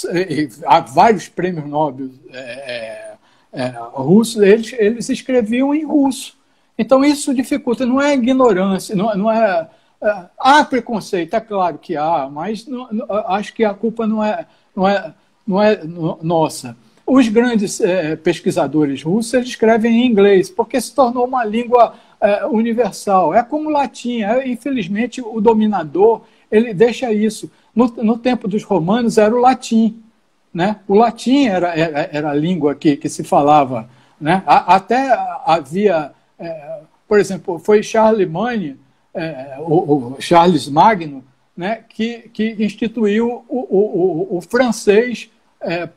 Há vários prêmios Nobel é, é, russos, eles, eles escreviam em russo. Então, isso dificulta, não é ignorância, não, não é... Há preconceito, é claro que há, mas não, não, acho que a culpa não é, não é, não é nossa. Os grandes é, pesquisadores russos eles escrevem em inglês, porque se tornou uma língua é, universal. É como o latim. É, infelizmente, o dominador ele deixa isso. No, no tempo dos romanos era o latim. Né? O latim era, era, era a língua que, que se falava. Né? Até havia, é, por exemplo, foi Charlemagne, É, o, o Charles Magno, né, que, que instituiu o, o, o, o francês é,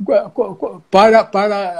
para, para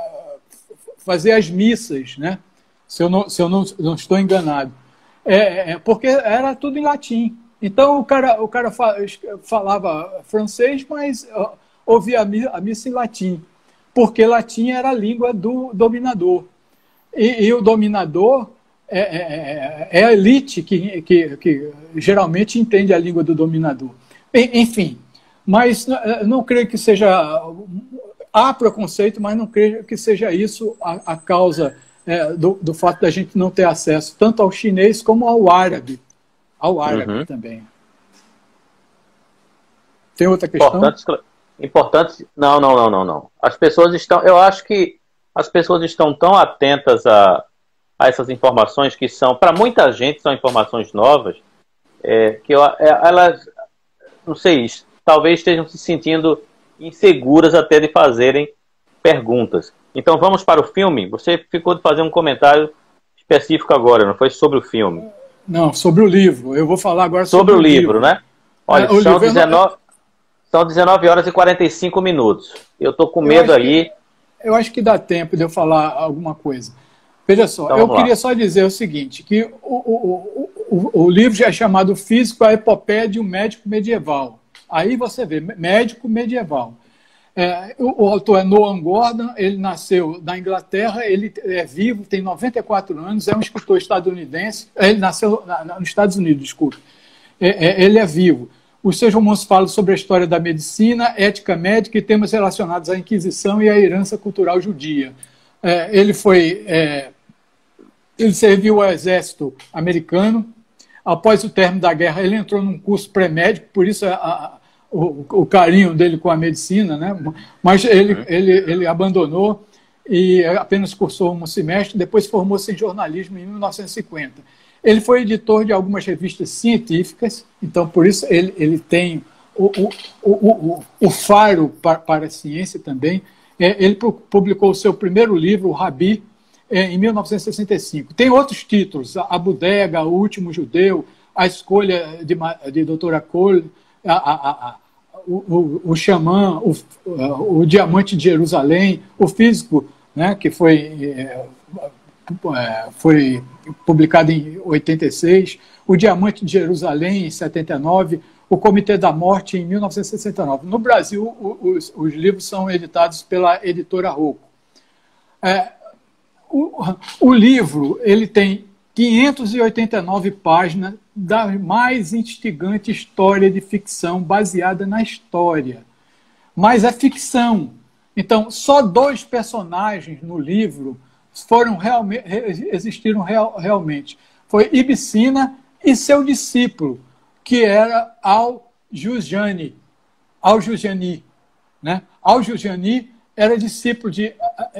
fazer as missas, né, se eu não, se eu não, não estou enganado. É, é, porque era tudo em latim. Então o cara, o cara falava francês, mas ouvia a missa em latim. porque latim era a língua do dominador. E, e o dominador é, é, é a elite que, que, que geralmente entende a língua do dominador. Enfim, mas não creio que seja... Há preconceito, mas não creio que seja isso a, a causa é, do, do fato da gente não ter acesso tanto ao chinês como ao árabe. Ao árabe uhum. também. Tem outra questão? Importante, importante... Não, não, não, não, não. As pessoas estão... Eu acho que as pessoas estão tão atentas a, a essas informações que são, para muita gente, são informações novas, é, que eu, é, elas, não sei, talvez estejam se sentindo inseguras até de fazerem perguntas. Então vamos para o filme? Você ficou de fazer um comentário específico agora, não foi sobre o filme? Não, sobre o livro. Eu vou falar agora sobre, sobre o livro, livro, né? Olha, é, são, dezenove, são dezenove horas e quarenta e cinco minutos. Eu tô com medo aí... Que... Eu acho que dá tempo de eu falar alguma coisa. Veja só, então, eu queria lá. só dizer o seguinte, que o, o, o, o livro já é chamado Físico, a Epopeia de um Médico Medieval. Aí você vê, médico medieval. É, o, o autor é Noah Gordon, ele nasceu na Inglaterra, ele é vivo, tem noventa e quatro anos, é um escritor estadunidense, ele nasceu na, na, nos Estados Unidos, desculpe. É, é, ele é vivo. Os seus romances falam sobre a história da medicina, ética médica e temas relacionados à Inquisição e à herança cultural judia. É, ele foi, é, ele serviu ao exército americano. Após o término da guerra, ele entrou num curso pré-médico, por isso a, a, o, o carinho dele com a medicina, né? Mas ele, uhum. ele, ele abandonou e apenas cursou um semestre, depois formou-se em jornalismo em mil novecentos e cinquenta. Ele foi editor de algumas revistas científicas, então por isso ele, ele tem o, o, o, o, o faro para, para a ciência também. É, ele publicou o seu primeiro livro, o Rabi, é, em mil novecentos e sessenta e cinco. Tem outros títulos, A Bodega, O Último Judeu, A Escolha de, de doutora Cole, a, a, a, o, o, o Xamã, o, o Diamante de Jerusalém, O Físico, né, que foi... É, foi publicado em oitenta e seis, O Diamante de Jerusalém, em setenta e nove, O Comitê da Morte, em mil novecentos e sessenta e nove. No Brasil, os, os livros são editados pela editora Rocco. É, o, o livro ele tem quinhentas e oitenta e nove páginas da mais instigante história de ficção baseada na história. Mas é ficção. Então, só dois personagens no livro foram realmente, existiram real, realmente. Foi Ibicina e seu discípulo, que era Al-Juzjani. Al-Juzjani, né? Al-Juzjani era discípulo de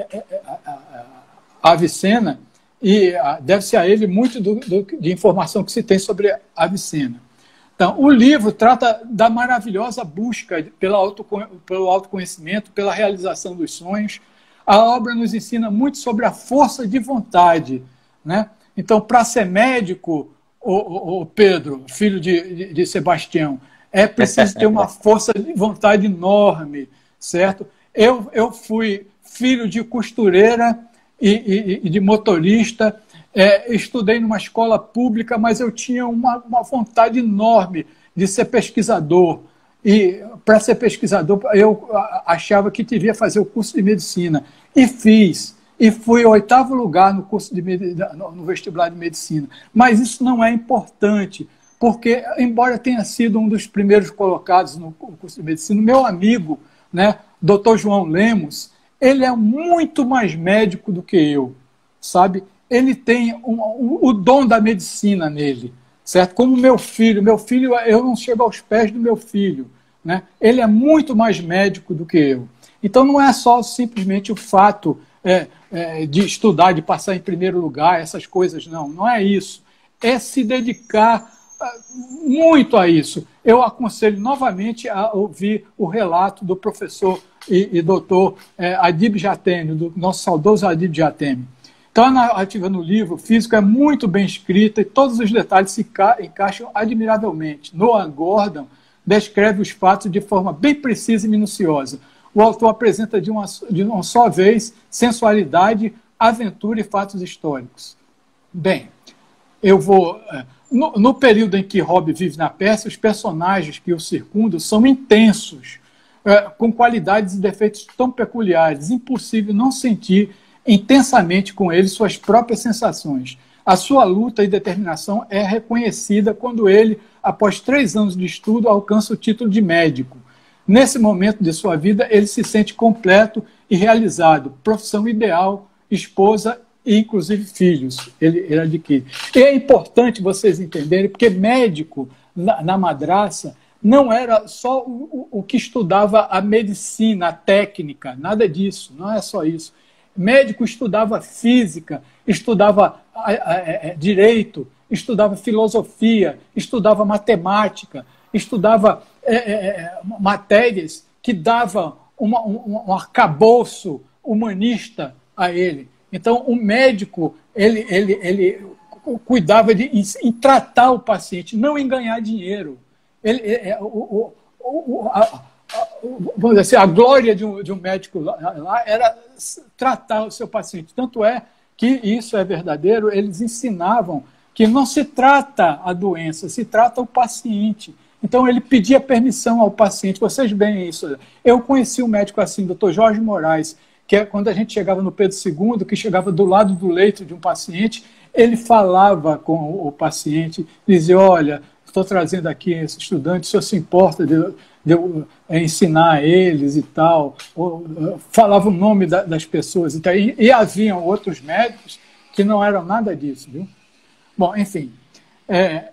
Avicena e deve-se a ele muito do, do, de informação que se tem sobre Avicena. Então, o livro trata da maravilhosa busca pela auto, pelo autoconhecimento, pela realização dos sonhos. A obra nos ensina muito sobre a força de vontade, né? Então, para ser médico, o, o, o Pedro, filho de, de, de Sebastião, é preciso ter uma força de vontade enorme, certo? Eu, eu fui filho de costureira e, e, e de motorista, é, estudei numa escola pública, mas eu tinha uma, uma vontade enorme de ser pesquisador. E para ser pesquisador, eu achava que devia fazer o curso de medicina. E fiz. E fui ao oitavo lugar no, curso de, no vestibular de medicina. Mas isso não é importante, porque, embora tenha sido um dos primeiros colocados no curso de medicina, meu amigo, né, doutor João Lemos, ele é muito mais médico do que eu, sabe? Ele tem um, um, o dom da medicina nele, certo? Como meu filho. Meu filho, eu não chego aos pés do meu filho, né? Ele é muito mais médico do que eu. Então, não é só simplesmente o fato é, é, de estudar, de passar em primeiro lugar, essas coisas, não. Não é isso. É se dedicar muito a isso. Eu aconselho novamente a ouvir o relato do professor e, e doutor é, Adib Jatemi, do nosso saudoso Adib Jatemi. Então, a narrativa no livro Físico é muito bem escrita e todos os detalhes se encaixam admiravelmente. Noah Gordon descreve os fatos de forma bem precisa e minuciosa. O autor apresenta de uma, de uma só vez sensualidade, aventura e fatos históricos. Bem, eu vou... No, no período em que Hobbes vive na Pérsia, os personagens que o circundam são intensos. é, com qualidades e defeitos tão peculiares, impossível não sentir intensamente com ele suas próprias sensações. A sua luta e determinação é reconhecida quando ele, após três anos de estudo, alcança o título de médico. Nesse momento de sua vida, ele se sente completo e realizado, profissão ideal, esposa e, inclusive, filhos. Ele, ele adquire. E é importante vocês entenderem, porque médico, na, na madraça, não era só o, o, o que estudava a medicina, a técnica, nada disso, não é só isso. Médico estudava física, estudava a, a, a, direito, estudava filosofia, estudava matemática, estudava é, é, matérias que davam uma, um, um arcabouço humanista a ele. Então, o médico ele, ele, ele cuidava de, em, em tratar o paciente, não em ganhar dinheiro. Ele, é, o, o, o, a, vamos dizer assim, a glória de um, de um médico lá, lá era tratar o seu paciente. Tanto é que isso é verdadeiro, eles ensinavam que não se trata a doença, se trata o paciente. Então ele pedia permissão ao paciente. Vocês veem isso. Eu conheci um médico assim, doutor Jorge Moraes, que é quando a gente chegava no Pedro segundo, que chegava do lado do leito de um paciente, ele falava com o paciente, dizia, olha, estou trazendo aqui esse estudante, o senhor se importa de, de eu ensinar a eles e tal, ou, falava o nome da, das pessoas e tal. E, e haviam outros médicos que não eram nada disso, viu? Bom, enfim. É,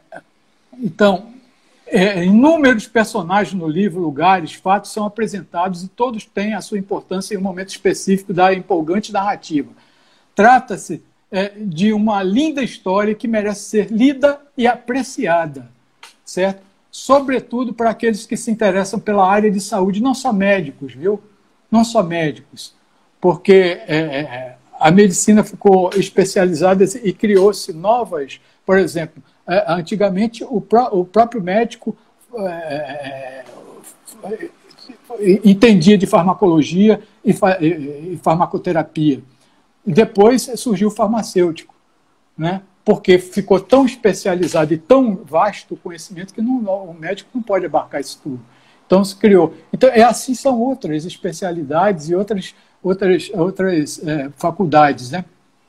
então, é, inúmeros personagens no livro, lugares, fatos são apresentados e todos têm a sua importância em um momento específico da empolgante narrativa. Trata-se é, de uma linda história que merece ser lida e apreciada, certo? Sobretudo para aqueles que se interessam pela área de saúde, não só médicos, viu? Não só médicos, porque é, a medicina ficou especializada e criou-se novas, por exemplo, é, antigamente o, pró o próprio médico é, entendia de farmacologia e, fa e farmacoterapia. Depois surgiu o farmacêutico, né? Porque ficou tão especializado e tão vasto o conhecimento que não, o médico não pode abarcar isso tudo. Então se criou. Então, é assim são outras especialidades e outras, outras, outras é, faculdades, né?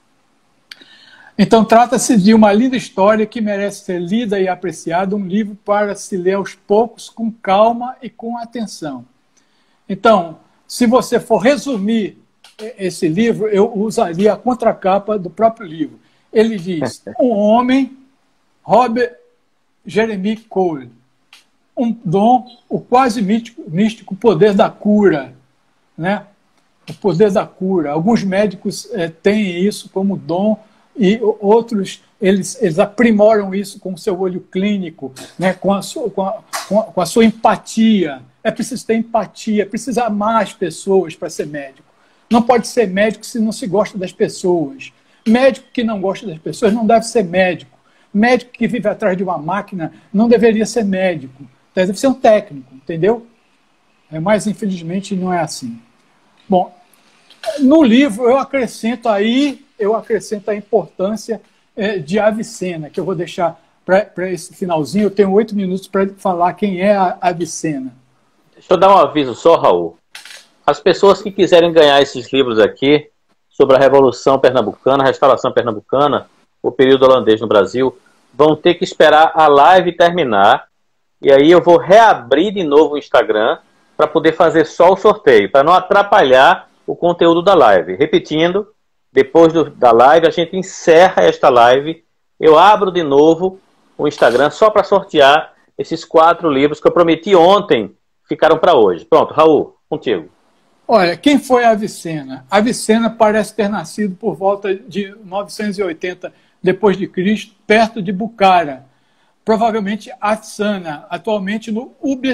Então trata-se de uma linda história que merece ser lida e apreciada, um livro para se ler aos poucos, com calma e com atenção. Então, se você for resumir esse livro, eu usaria a contracapa do próprio livro. Ele diz, um homem, Robert Jeremy Cole, um dom, o quase místico, místico poder da cura, né? O poder da cura. Alguns médicos é, têm isso como dom e outros, eles, eles aprimoram isso com o seu olho clínico, né? com, a sua, com, a, com, a, com a sua empatia. É preciso ter empatia, é preciso amar as pessoas para ser médico. Não pode ser médico se não se gosta das pessoas. Médico que não gosta das pessoas não deve ser médico. Médico que vive atrás de uma máquina não deveria ser médico. Deve ser um técnico, entendeu? Mas, infelizmente, não é assim. Bom, no livro eu acrescento aí, eu acrescento a importância é, de Avicena, que eu vou deixar para esse finalzinho. Eu tenho oito minutos para falar quem é a Avicena. Deixa eu dar um aviso só, Raul. As pessoas que quiserem ganhar esses livros aqui, sobre a Revolução Pernambucana, a Restauração Pernambucana, o período holandês no Brasil, vão ter que esperar a live terminar, e aí eu vou reabrir de novo o Instagram para poder fazer só o sorteio, para não atrapalhar o conteúdo da live. Repetindo, depois do, da live, a gente encerra esta live, eu abro de novo o Instagram só para sortear esses quatro livros que eu prometi ontem, ficaram para hoje. Pronto, Raul, contigo. Olha, quem foi Avicena? Avicena parece ter nascido por volta de novecentos e oitenta depois de Cristo, perto de Bukhara. Provavelmente Afsana, atualmente no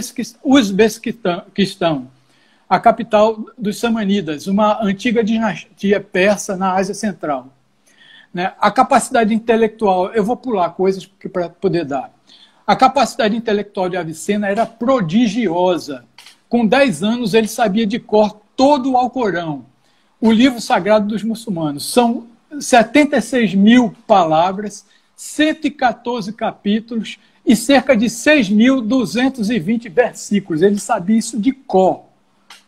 Uzbequistão, a capital dos Samânidas, uma antiga dinastia persa na Ásia Central. Né? A capacidade intelectual, eu vou pular coisas para poder dar. A capacidade intelectual de Avicena era prodigiosa. Com dez anos, ele sabia de cor todo o Alcorão, o livro sagrado dos muçulmanos. São setenta e seis mil palavras, cento e quatorze capítulos e cerca de seis mil duzentos e vinte versículos. Ele sabia isso de cor.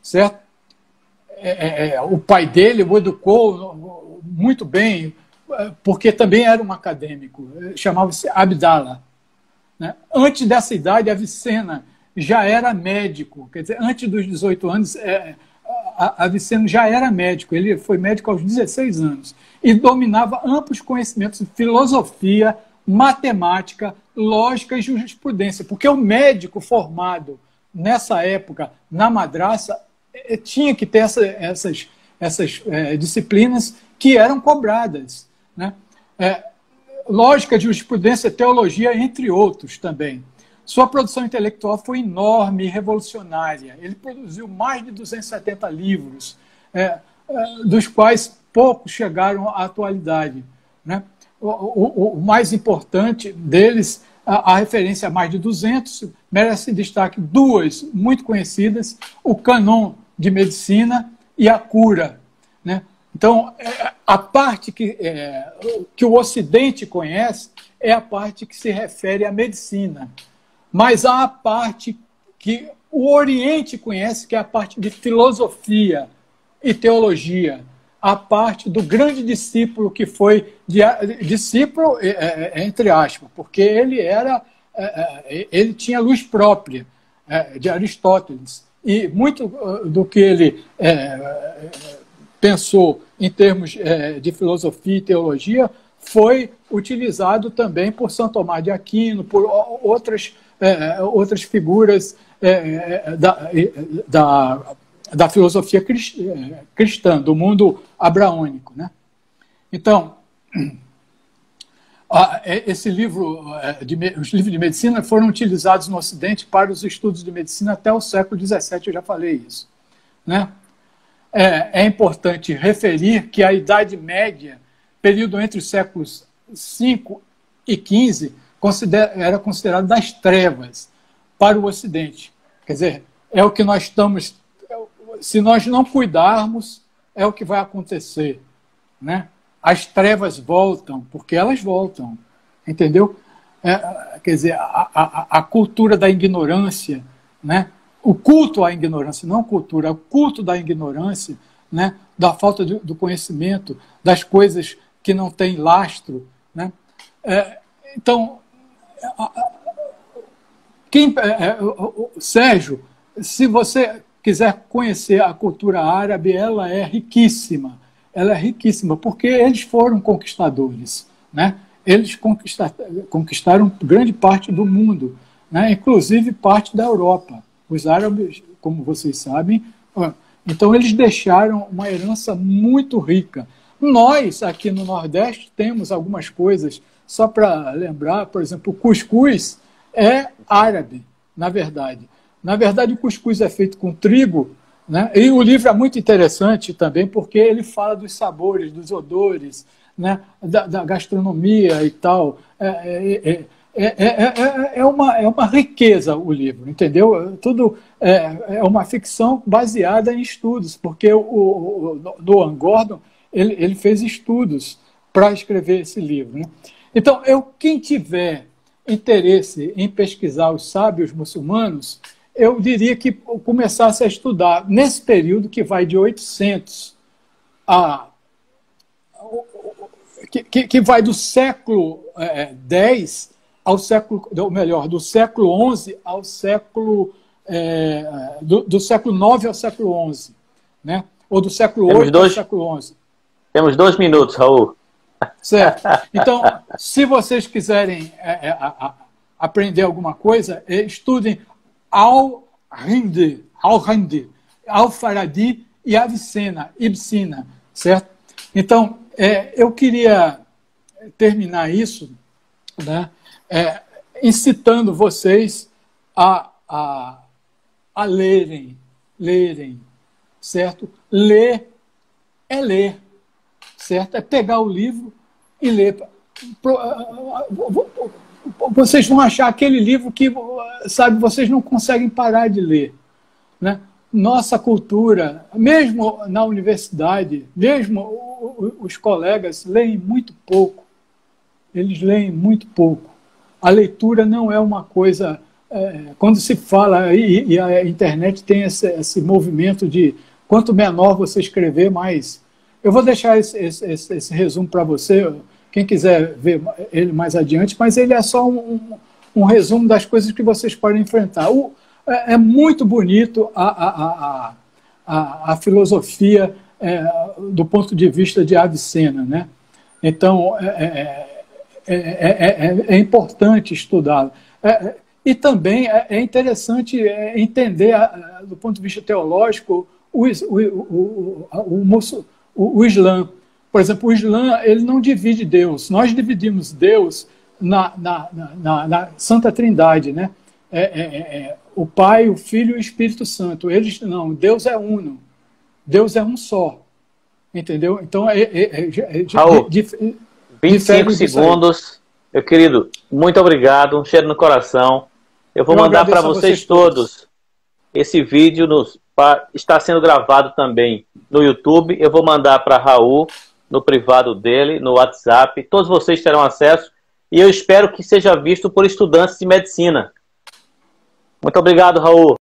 certo? É, é, o pai dele o educou muito bem, porque também era um acadêmico, chamava-se Abdala. Né? Antes dessa idade, Avicena já era médico, quer dizer, antes dos dezoito anos, é, Avicena já era médico, ele foi médico aos dezesseis anos, e dominava amplos conhecimentos de filosofia, matemática, lógica e jurisprudência, porque o médico formado nessa época na madraça tinha que ter essa, essas, essas é, disciplinas que eram cobradas. Né? É, lógica, jurisprudência, teologia, entre outros também. Sua produção intelectual foi enorme e revolucionária. Ele produziu mais de duzentos e setenta livros, é, é, dos quais poucos chegaram à atualidade. Né? O, o, o mais importante deles, a, a referência a mais de duzentos, merece destaque duas muito conhecidas, o Cânon de Medicina e a Cura. Né? Então, a parte que, é, que o Ocidente conhece é a parte que se refere à medicina, mas há a parte que o Oriente conhece, que é a parte de filosofia e teologia, a parte do grande discípulo que foi, discípulo entre aspas, porque ele, era, ele tinha luz própria, de Aristóteles, e muito do que ele é, pensou em termos é, de filosofia e teologia foi utilizado também por São Tomás de Aquino, por outras, é, outras figuras é, da, da, da filosofia cristã, do mundo abraônico. Né? Então, esse livro, de, os livros de medicina foram utilizados no Ocidente para os estudos de medicina até o século dezessete, eu já falei isso. Né? É, é importante referir que a Idade Média, período entre os séculos cinco e quinze, considera, era considerado das trevas para o Ocidente. Quer dizer, é o que nós estamos... Se nós não cuidarmos, é o que vai acontecer. Né? As trevas voltam, porque elas voltam, entendeu? É, quer dizer, a, a, a cultura da ignorância, né? O culto à ignorância, não cultura, o culto da ignorância, né? Da falta de, do conhecimento, das coisas que não têm lastro. Né? É, então, quem, é, é, Sérgio, se você quiser conhecer a cultura árabe, ela é riquíssima. Ela é riquíssima, porque eles foram conquistadores. Né? Eles conquistaram, conquistaram grande parte do mundo, né? Inclusive parte da Europa. Os árabes, como vocês sabem, então eles deixaram uma herança muito rica. Nós, aqui no Nordeste, temos algumas coisas, só para lembrar, por exemplo, o cuscuz é árabe, na verdade. Na verdade, o cuscuz é feito com trigo, né? E o livro é muito interessante também, porque ele fala dos sabores, dos odores, né? da, da gastronomia e tal. É, é, é, é, é, é, uma, é uma riqueza o livro, entendeu? Tudo é, é uma ficção baseada em estudos, porque o, o Noah Gordon ele, ele fez estudos para escrever esse livro. Né? Então, eu, quem tiver interesse em pesquisar os sábios muçulmanos, eu diria que começasse a estudar nesse período que vai de oitocentos a... que, que vai do século dez ao século... ou melhor, do século onze ao século... É, do, do século nove ao século onze, né? Ou do século oito dois, ao século onze. Temos dois minutos, Raul. Certo. Então, se vocês quiserem é, é, a, a, aprender alguma coisa, é, estudem Al-Hindi, Al-Hindi, Al-Farabi e Avicena, Ibsina, certo? Então, é, eu queria terminar isso, né, é, incitando vocês a, a, a lerem, lerem, certo? Ler é ler, certo? É pegar o livro e ler. Vocês vão achar aquele livro que, sabe, vocês não conseguem parar de ler. Né? Nossa cultura, mesmo na universidade, mesmo os colegas leem muito pouco. Eles leem muito pouco. A leitura não é uma coisa é, quando se fala, e, e a internet tem esse, esse movimento de quanto menor você escrever, mais... Eu vou deixar esse, esse, esse resumo para você, quem quiser ver ele mais adiante, mas ele é só um, um resumo das coisas que vocês podem enfrentar. O, é, é muito bonito a, a, a, a, a filosofia é, do ponto de vista de Avicena, né? Então, é, é, é, é, é importante estudá-lo. É, e também é interessante entender, do ponto de vista teológico, o, o, o, o, o, o Islã. Por exemplo, o Islã ele não divide Deus. Nós dividimos Deus na, na, na, na Santa Trindade, né? É, é, é, o Pai, o Filho e o Espírito Santo. Eles não, Deus é uno. Deus é um só. Entendeu? Então, é, é, é, Raul, vinte e cinco segundos. Meu querido, muito obrigado. Um cheiro no coração. Eu vou Eu mandar para vocês, vocês todos, todos esse vídeo. Nos, pra, está sendo gravado também no YouTube. Eu vou mandar para Raul, no privado dele, no WhatsApp. Todos vocês terão acesso. E eu espero que seja visto por estudantes de medicina. Muito obrigado, Raul.